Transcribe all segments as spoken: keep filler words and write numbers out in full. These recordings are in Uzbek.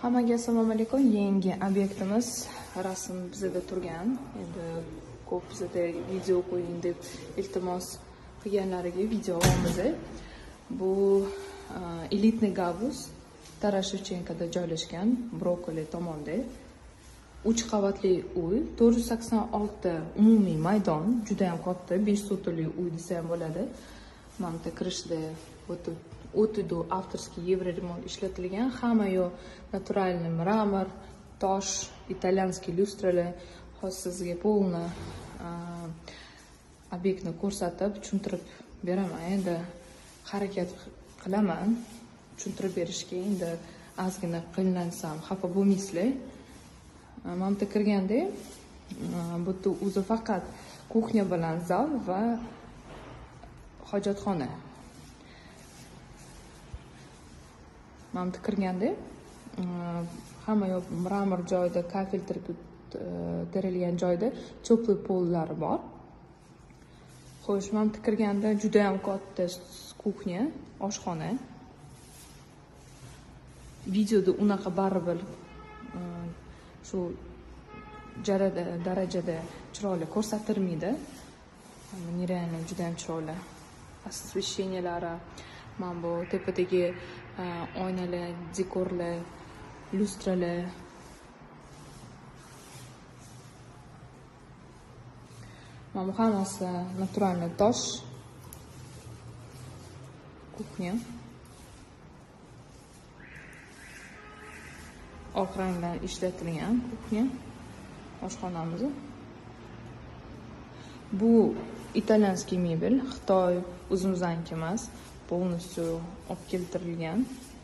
Hammaga assalomu alaykum. Yangi obyektimiz rasm bizada turgan. Endi ko'p bizada video qo'ying deb iltimos qilganlariga video olamiz. Bu elitniy gavus Taras Shevchenkada joylashgan Brokoli tomonda uch qavatli uy, to'rt yuz sakson olti umumiy maydon, juda ham katta, besh sotuli uy desa ham bo'ladi. Mana bu kirishda o'tidu avtorskiy Yevroremont ishlatilgan, hamma yo'q naturalniy mramor, tosh, italyanskiy lyustralar. Hozir sizga polni obyektni ko'rsatib, tushuntirib beraman. Endi harakat qilaman tushuntirib berishga. Endi ozgina qiyinlansam xafa bo'lmaysizlar. Mana bu kirganda bu o'zi faqat kuxnya bilan zal va hojatxona. Mana bu kirganda hamma yoq mramor joyida, kafel terilgan joyda teplый pollari bor. Xo'sh, mana bu kirganda juda ham katta kuxnya, oshxona. Videoda unaqa baribir shu jarada darajada chiroyli ko'rsatilmaydi. Нереально juda ham chiroyli. Освещениялari, mana bu tepadagi oynalar, dekorlar, lyustralar. Mana bu hammasi naturalniy tosh. Kuxnya. Oq rangdan ishlatilgan kuxnya. Oshxonamiz. Bu italyanskiy mebel, Xitoy o'zimizdaniki emas, полностью olib keltirilgan.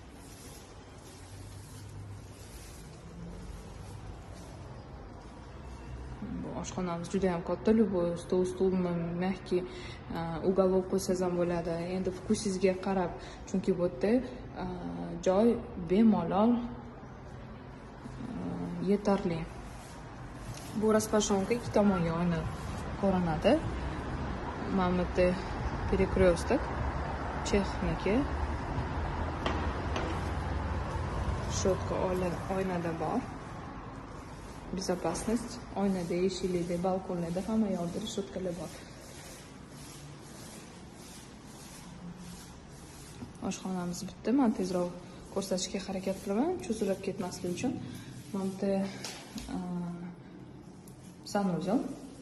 Bu oshxonamiz juda ham katta, любой stol, stulmi, mягкий уголок qo'ysangiz ham bo'ladi. Endi vkusingizga qarab, chunki bu yerda joy bemalol yetarli. Bu распашонка ikki tomonga oyna ko'rinadi. Mana bu перекресток Chexniki. Shotka oynada bor. Безопасность. Oynada, eshiklarda, balkonlarda hamma yoqda shotkalar bor. Oshxonamiz bitta. Men tezroq ko'rsatishga harakat qilaman, cho'zilib ketmasligi uchun. Mana bu санузел.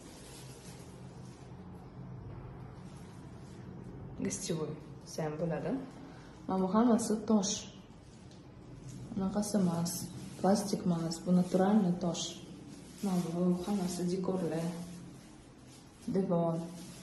Гостевой ham bo'ladi. Mana bu hammasi tosh. Bunaqasi emas, plastik emas, bu naturalniy tosh. Mana bu hammasi dekorlar. Devor.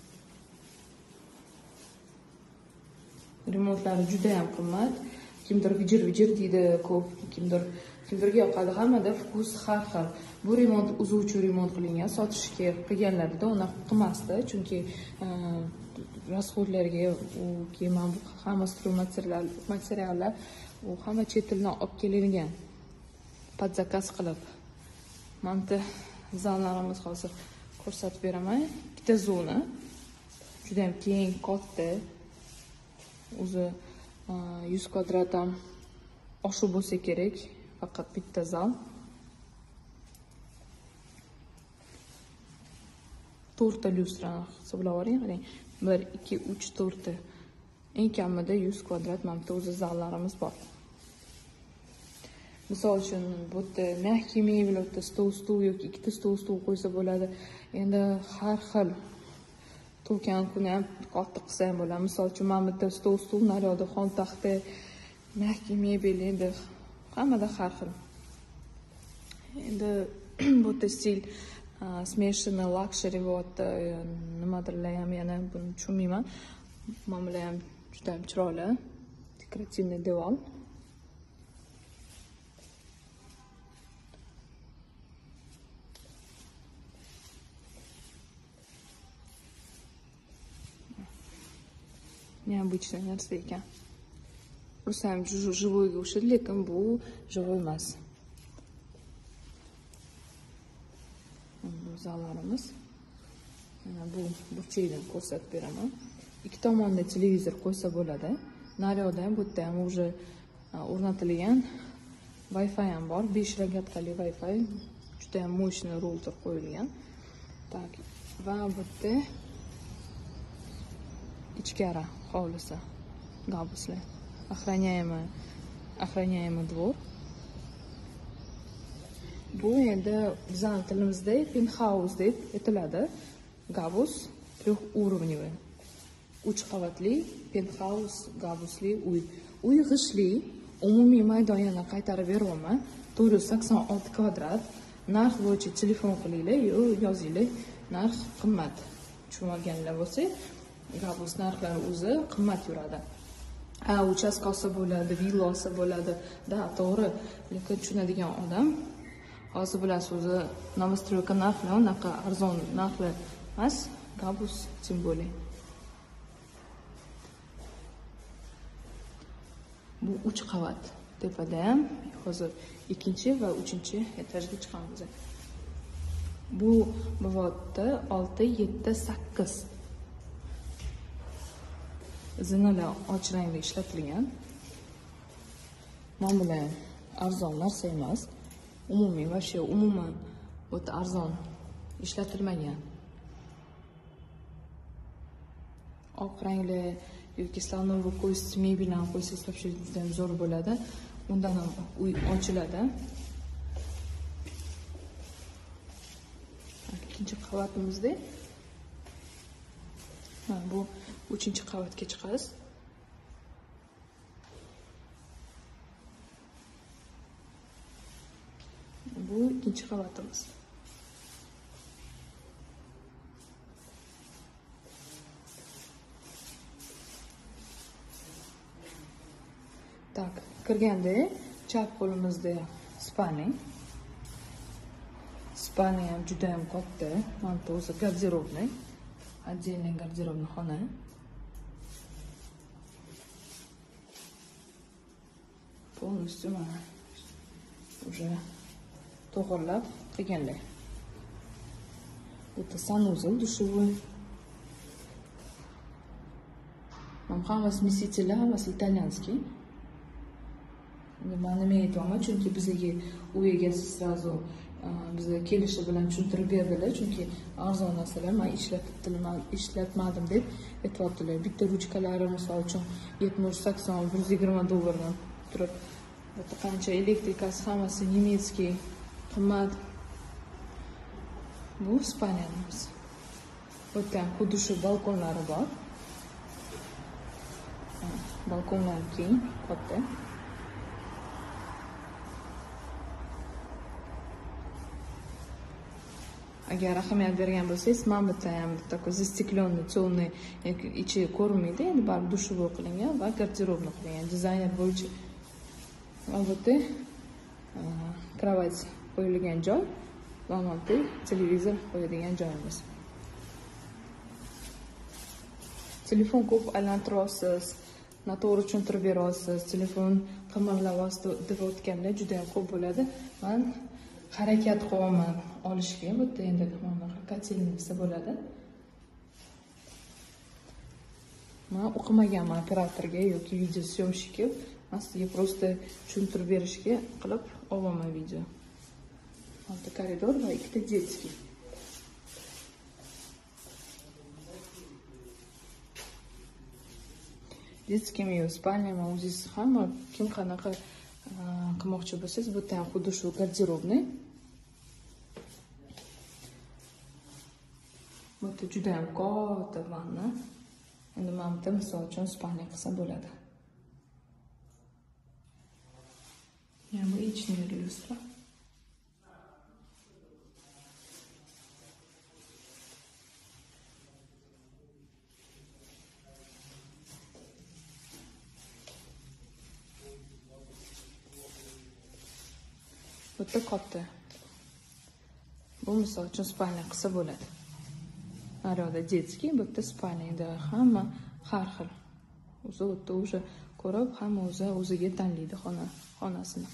Remontlari juda ham qimmat. Kimdir vijir-vijir deydi, ko'p, kimdir kimdirga yoqadi. Hammada vkus har xil. Bu remont uzuvchi remont qilingan, sotishga qilganlarida uni qilmasdi, chunki расходlarga u kiyim hamma material materiallar u hamma chet eldan olib kelingan. Под zakaz qilib. Mana bu zallarimiz hozir ko'rsatib beraman. Bitta zona. Juda ham keng, katta. O'zi yuz kvadratdan oshib bo'lsa kerak, faqat bitta zal. to'rtta lyustra hisoblab oling, qarang. bir, ikki, uch, to'rt. Eng kamida yuz kvadrat mana bu o'zi zallarimiz bor. Misol uchun bu yerda mягкий mebel, o'tda stol, stol yoki ikkita stol, stol qo'ysa bo'ladi. Endi har xil to'kan kuni ham katta qilsa ham bo'ladi. Misol uchun mana bu yerda stol, stol, naryoqda xon taxta, mягкий mebel, endi hammada har xil. Endi bu yerda stil смешанный luxury вот nimadirlar ham yana buni tushunmayman. Mana bular ham juda ham chiroyli. Dekorativniy devor. Необычный narsa ekan. O'zi ham живойga o'xshaydi, lekin bu живой emas. Bu zallarimiz. Mana bu burchakdan ko'rsatib beraman. Ikki tomonda televizor qo'ysa bo'ladi. Naryoqda ham bu yerda ham уже o'rnatilgan Wi-Fi ham bor, besh rogatqali Wi-Fi, juda ham мощный router qo'yilgan. Так, va bu yerda ichkari hovlisi, gabuslar. Охраняемый, охраняемый двор. Bu endi bizning tilimizda penthouse deb aytiladi. Gabus трехуровневый. uch qavatli penthouse gabusli uy. Uy g'ishli, umumiy maydon yana qaytarib beryapman. to'rt yuz sakson olti kvadrat. Narx bo'yicha telefon qilinglar yo yozinglar. Narx qimmat. Tushunmaganlar bo'lsa, gabus narxlari o'zi qimmat yuradi. Ha, uchastkasi bo'ladi, villasi bo'ladi. Da, to'g'ri. Lekin tushunadigan odam hozir bilasiz, o'zi новостройка narxlar unaqa arzon narxlar emas, gabus tем более. Bu uch qavat. Tepada ham hozir ikkinchi va uchinchi etajga chiqamiz. Bu bivodda olti, yetti, sakkiz zinalar och rangda ishlatilgan. Mana bular arzon narsa emas. Umumiy va shu umuman o'ta arzon ishlatilmagan. Oq rangli yoki slanovoy qo'ysiz mebeldan qo'ysiz topshirishda ham zo'r bo'ladi. Undan ham uy ochiladi. Ikkinchi qavatimizda mana bu uchinchi qavatga chiqamiz. Bu ikkinchi qavatimiz. Так, kirganda chap qo'limizda spalni. Spalni ham juda ham katta. Mana bu o'zi garderobniy. Отдельный гардеробный xona. Полностью mana уже to'g'irlab qilganlar. Bu санузел душевой. Mana hammasi смеситель, hammasi italyanskiy. Nima nima aytayapman, chunki bizga u egasi sразу bizga kelishi bilan tushuntirib berdilar, chunki arzon narsalar men ishlatib ishlatmadim deb aytibdilar. Bitta ruchkalari misol uchun yetmish sakson bir yuz yigirma dollardan turib, bu qancha elektrikasi hammasi nemetskiy, qimmat. Bu spalnamiz. Bu yerda xuddi shu balkonlari bor. Balkonlar keng, katta. Agar ahamiyat bergan bo'lsangiz, mana bu yerda ham такой застекленный, темный, ichi ko'rinmaydi, endi baribir dushovой qilingan va garderobni qilingan. Dizayner bo'yicha. Va bu yerda kровать qo'yilgan joy, va mana bu televizor qo'yadigan joyimiz. Telefon ko'p aylantirasiz, noto'g'ri tushuntirib berasiz, telefon qimirlayapsiz deb o'tganda juda ham ko'p bo'ladi. Men harakat qilaman olishga, bu yerda endi mana kotelnisi bo'ladi. Men o'qimaganman operatorga yoki video syomshikka, men sizga просто tushuntirib berishga qilib olaman video. Olti koridor va ikkita детский. Детский mi spalnya ma o'zingiz hamma kim qanaqa qilmoqchi bo'lsangiz, bu yerda xuddi shu garderobniy. Bu yerda juda ham katta vanna. Endi men bitta misol uchun spalnya qilsa bo'ladi. Необычный люстра. Bu yerda katta. Bu misol uchun spalnya qilsa bo'ladi. Naryoqda детский, bu yerda spalnyada hamma har xil. O'zi o'tda o'sha ko'rib, hamma o'zi o'ziga tanlaydi xona, xonasini.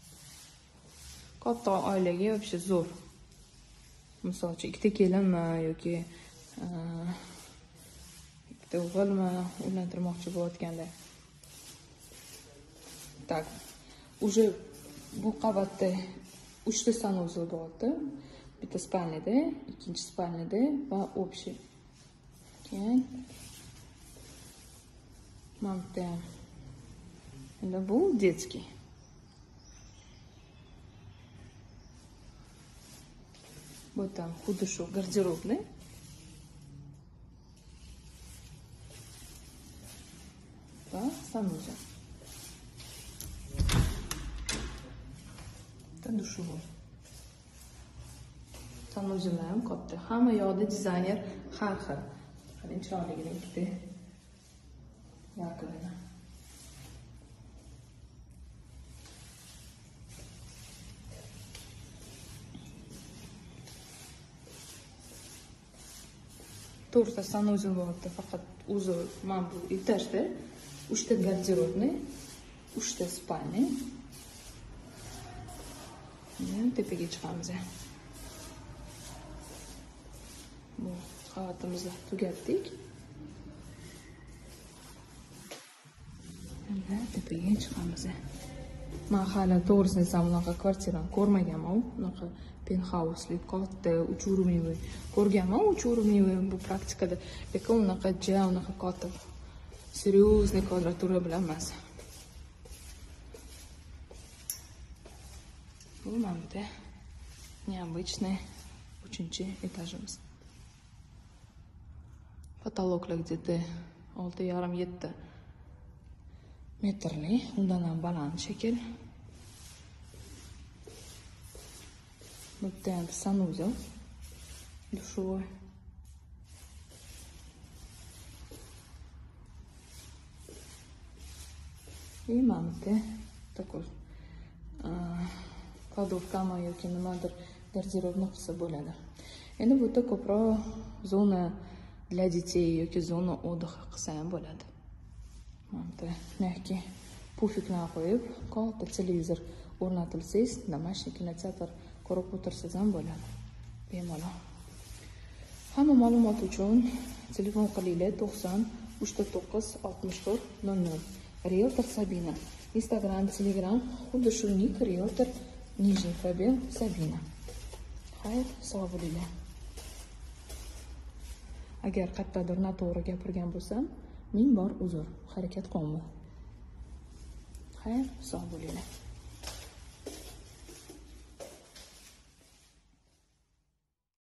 Katta oilaga вообще zo'r. Misol uchun ikkita kelinmi yoki ikkita o'g'ilmi uylantirmoqchi bo'layotganda. Так, уже bu qavatda uchta sanuzel bo'ldi. Bitta spalniyada, ikkinchi spalniyada va общий. Keyin mana bu ham. Endi bu детский. Bu tam xuddi shu garderobli. Va sanuzel. Dushuvoy. Sanuzellar ham katta. Hamma yoqda dizayner har xil. Qarang, chiroyligini ikkita yarqilini. to'rtta sanuzel bo'ldi, faqat o'zi mana bu etajda uchta garderobni, uchta spalni. Endi tepaga chiqamiz. Bu qavatimizni tugatdik. Endi tepaga chiqamiz. Men hali to'g'risini desam, bunaqa kvartirani ko'rmaganman. Bunaqa penthouse katta, uch уровневый ko'rganman. uch уровневый bu praktikada, lekin unaqa ja, unaqa katta seriozniy kvadratura bilan emas. Bu mana необычный uchinchi etajimiz. Потолокlar где-то olti yarim yetti metrli, undan ham baland shekil. Bu ham sanuzel, dushuvoy. И mamda такой kladovkami yoki nimadir garderobni qilsa bo'ladi. Endi bu yerda ko'proq zona для детей yoki zona отдыха qilsa ham bo'ladi. Mana mehki pufiklar qo'yib, katta televizor o'rnatilsangiz, домашний kinoteatr ko'rib o'tirsangiz ham bo'ladi. Bemalol. Hamma ma'lumot uchun telefon qilinglar to'qson uch to'qqiz oltmish to'rt nol nol. Realtor Sabina. Instagram, Telegram, xuddi shu nik Realtor Nijniy Probel Sabina. Xayr, sog' bo'linglar. Agar qayerdadir noto'g'ri gapirgan bo'lsam, ming bor uzr, harakat qilmayman. Xayr, sog' bo'linglar.